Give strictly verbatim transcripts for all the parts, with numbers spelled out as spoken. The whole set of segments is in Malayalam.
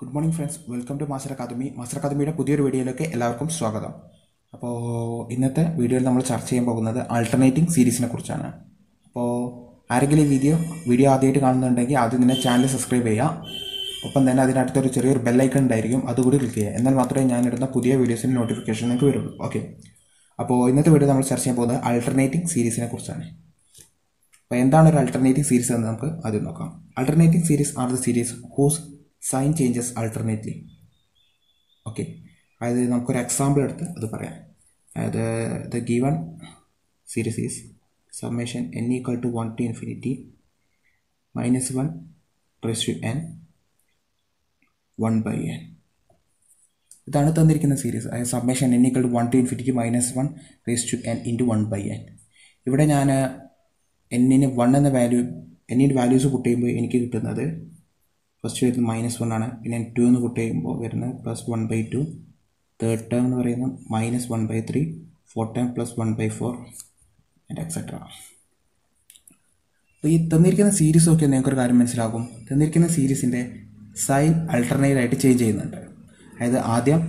Good morning friends, welcome to master academy. Master അക്കാദമിയുടെ പുതിയൊരു വീഡിയോയിലേക്ക് എല്ലാവർക്കും സ്വാഗതം. അപ്പോൾ ഇന്നത്തെ വീഡിയോയിൽ നമ്മൾ ചർച്ച ചെയ്യാൻ പോകുന്നത് ആൾട്ടർനേറ്റിംഗ് സീരീസിനെ കുറിച്ചാണ്. അപ്പോൾ ആരെങ്കിലും ഈ വീഡിയോ വീഡിയോ ആദ്യമായിട്ട് കാണുന്നുണ്ടെങ്കിൽ ആദ്യം തന്നെ ചാനൽ സബ്സ്ക്രൈബ് ചെയ്യുക. ഒപ്പം തന്നെ അതിനടുത്തൊരു ചെറിയൊരു ബെല്ലൈക്കൺ ഉണ്ടായിരിക്കും, അതുകൂടി ക്ലിക്ക് ചെയ്യുക. എന്നാൽ മാത്രമേ ഞാനിടുന്ന പുതിയ വീഡിയോസിൻ്റെ നോട്ടിഫിക്കേഷൻ നിങ്ങൾക്ക് വരുള്ളൂ. ഓക്കെ, അപ്പോൾ ഇന്നത്തെ വീഡിയോ നമ്മൾ ചർച്ച ചെയ്യാൻ പോകുന്നത് ആൾട്ടർനേറ്റിംഗ് സീരീസിനെ കുറിച്ചാണ്. അപ്പോൾ എന്താണ് ഒരു ആൾട്ടർനേറ്റിംഗ് സീരീസ് എന്ന് നമുക്ക് ആദ്യം നോക്കാം. Alternating series are the series whose sign changes alternately. Okay, അതായത് നമുക്കൊരു എക്സാമ്പിൾ എടുത്ത് അത് പറയാം. അതായത് the given series is summation n equal to one to infinity minus one raise to n one by n. ഇതാണ് തന്നിരിക്കുന്ന സീരീസ്. അതായത് summation n equal to one to infinity minus one raise to n into one by n. ഇവിടെ ഞാൻ എന്നിന് വൺ എന്ന വാല്യൂ എന്നിൻ്റെ വാല്യൂസ് പുട്ട് ചെയ്യുമ്പോൾ എനിക്ക് കിട്ടുന്നത് ഫസ്റ്റ് വരുന്നത് മൈനസ് വൺ ആണ്. പിന്നെ ടു എന്ന് പുട്ട് ചെയ്യുമ്പോൾ വരുന്നത് plus one by two. Third term എന്ന് പറയുന്നത് minus one by three. Fourth term plus one by four and etcetera. അപ്പോൾ ഈ തന്നിരിക്കുന്ന സീരീസ് നോക്കിയാൽ നിങ്ങൾക്കൊരു കാര്യം മനസ്സിലാകും. തന്നിരിക്കുന്ന സീരീസിൻ്റെ സൈൻ അൾട്ടർനേറ്റ് ആയിട്ട് ചേഞ്ച് ചെയ്യുന്നുണ്ട്. അതായത് ആദ്യം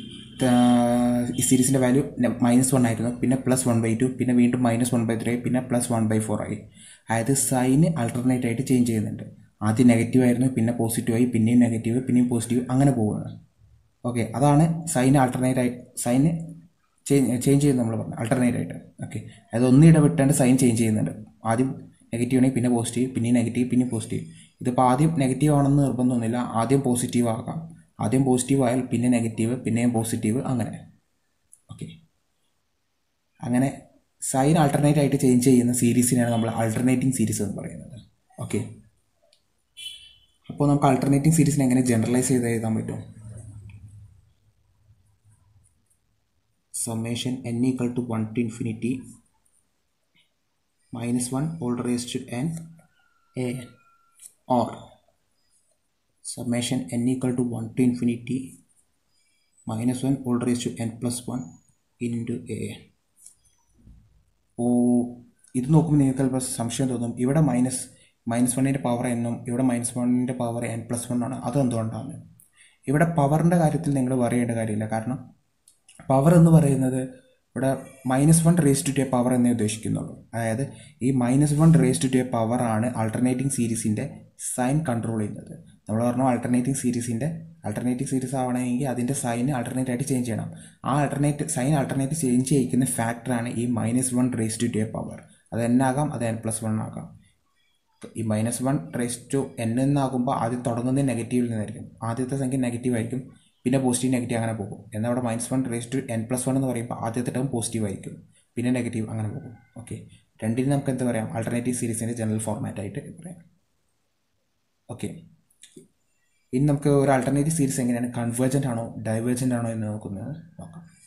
ഈ സീരീസിൻ്റെ വാല്യൂ മൈനസ് വൺ ആയിരുന്നു, പിന്നെ പ്ലസ് വൺ ബൈ ടു, പിന്നെ വീണ്ടും മൈനസ് വൺ ബൈ ത്രീ, പിന്നെ പ്ലസ് വൺ ബൈ ഫോർ ആയി. അതായത് സൈന് അൾട്ടർനേറ്റ് ആയിട്ട് ചേഞ്ച് ചെയ്യുന്നുണ്ട്. ആദ്യം നെഗറ്റീവ് ആയിരുന്നു, പിന്നെ പോസിറ്റീവായി, പിന്നെയും നെഗറ്റീവ്, പിന്നെയും പോസിറ്റീവ്, അങ്ങനെ പോവുകയാണ്. ഓക്കെ, അതാണ് സൈൻ ആൾട്ടർനേറ്റ് ആയി സൈന് ചേഞ്ച് ചേഞ്ച് ചെയ്യുന്നത് നമ്മൾ പറഞ്ഞു ആൾട്ടർനേറ്റ് ആയിട്ട്. ഓക്കെ, അതായത് ഒന്നും ഇടവിട്ടാണ്ട് സൈൻ ചേഞ്ച് ചെയ്യുന്നുണ്ട്. ആദ്യം നെഗറ്റീവ് ആണെങ്കിൽ പിന്നെ പോസിറ്റീവ്, പിന്നെ നെഗറ്റീവ്, പിന്നെ പോസിറ്റീവ്. ഇതിപ്പോൾ ആദ്യം നെഗറ്റീവ് ആണെന്ന് നിർബന്ധമൊന്നുമില്ല, ആദ്യം പോസിറ്റീവ് ആകാം. ആദ്യം പോസിറ്റീവ് ആയാൽ പിന്നെ നെഗറ്റീവ്, പിന്നെയും പോസിറ്റീവ്, അങ്ങനെ. ഓക്കെ, അങ്ങനെ സൈൻ ആൾട്ടർനേറ്റ് ആയിട്ട് ചേഞ്ച് ചെയ്യുന്ന സീരീസിനാണ് നമ്മൾ ആൾട്ടർനേറ്റിംഗ് സീരീസ് എന്ന് പറയുന്നത്. ഓക്കെ, അപ്പോൾ നമുക്ക് ആൾട്ടർനേറ്റിംഗ് സീരീസിനെ എങ്ങനെ ജനറലൈസ് ചെയ്ത് എഴുതാൻ പറ്റും? Summation n equal to one to infinity minus one whole raise to n a n, or summation n equal to one to infinity minus one whole raise to n plus one into a n. അപ്പോൾ ഇത് നോക്കുമ്പോൾ നിങ്ങൾക്ക് ചിലപ്പോൾ സംശയം തോന്നും, ഇവിടെ മൈനസ് മൈനസ് വണ്ണിൻ്റെ പവർ എന്നും ഇവിടെ മൈനസ് വണ്ണിൻ്റെ പവർ എൻ പ്ലസ് വൺ ആണ്. അതെന്തുകൊണ്ടാണ്? ഇവിടെ പവറിൻ്റെ കാര്യത്തിൽ നിങ്ങൾ പറയേണ്ട കാര്യമില്ല. കാരണം പവർ എന്ന് പറയുന്നത് ഇവിടെ minus one raise to a power എന്നേ ഉദ്ദേശിക്കുന്നുള്ളൂ. അതായത് ഈ minus one raise to a power ആണ് ആൾട്ടർനേറ്റിംഗ് സീരീസിൻ്റെ സൈൻ കൺട്രോൾ ചെയ്യുന്നത്. നമ്മൾ പറഞ്ഞു ആൾട്ടർനേറ്റിംഗ് സീരീസിൻ്റെ ആൾട്ടർനേറ്റീവ് സീരീസ് ആവണമെങ്കിൽ അതിൻ്റെ സൈന് ആൾട്ടർനേറ്റ് ആയിട്ട് ചേഞ്ച് ചെയ്യണം. ആ ആൾട്ടർനേറ്റ് സൈൻ ആൾട്ടർനേറ്റ് ചേഞ്ച് ചെയ്യിക്കുന്ന ഫാക്ടറാണ് ഈ minus one raise to a power. അത് എൻ ആകാം, അത് എൻ പ്ലസ് വൺ ആകാം. ഈ minus one raise to n എന്നാകുമ്പോൾ ആദ്യം തുടങ്ങുന്നത് നെഗറ്റീവിൽ നിന്നായിരിക്കും. ആദ്യത്തെ സംഖ്യ നെഗറ്റീവ് ആയിരിക്കും, പിന്നെ പോസിറ്റീവ് നെഗറ്റീവ് അങ്ങനെ പോകും. എന്നാൽ അവിടെ minus one raise to n plus one എന്ന് പറയുമ്പോൾ ആദ്യത്തെ ടേം പോസിറ്റീവ് ആയിരിക്കും, പിന്നെ നെഗറ്റീവ്, അങ്ങനെ പോകും. ഓക്കെ, രണ്ടിനും നമുക്ക് എന്താ പറയാം, ആൾട്ടർനേറ്റീവ് സീരീസിൻ്റെ ജനറൽ ഫോർമാറ്റ് ആയിട്ട് പറയാം. ഓക്കെ, ഇനി നമുക്ക് ഒരു ആൾട്ടർനേറ്റീവ് സീരീസ് എങ്ങനെയാണ് കൺവേർജൻ്റ് ആണോ ഡൈവേർജൻ്റ് ആണോ എന്ന് നോക്കുന്നത് നോക്കാം.